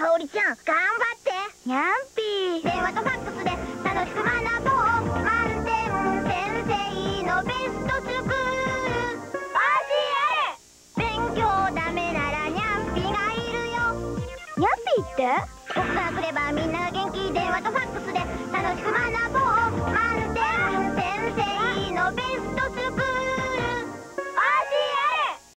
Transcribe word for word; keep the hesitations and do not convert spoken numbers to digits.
沙織ちゃん頑張ってにゃんぴー。電話とファックスで楽しく学ぼう。満点先生のベストスクール。教え勉強ダメならにゃんぴがいるよ。にゃんぴーって？僕が来ればみんな